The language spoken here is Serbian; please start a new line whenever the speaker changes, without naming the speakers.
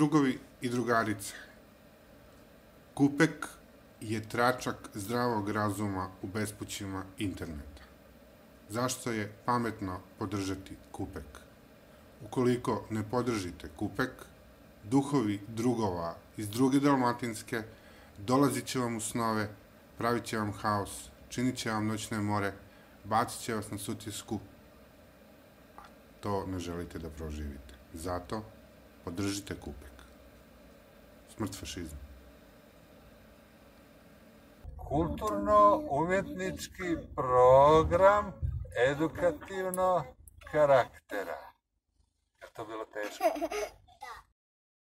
drugovi i drugarice, Kupek je tračak zdravog razuma u bespućima interneta. Zašto je pametno podržati Kupek? Ukoliko ne podržite Kupek, duhovi drugova iz druge Dalmatinske dolazit će vam u snove, pravit će vam haos, činit će vam noćne more, bacit će vas na Sutjesku, a to ne želite da proživite. Zato podržite Kupek. Smrt fašizmu.
Kulturno-umjetnički program edukativno karaktera. Je to bilo teško?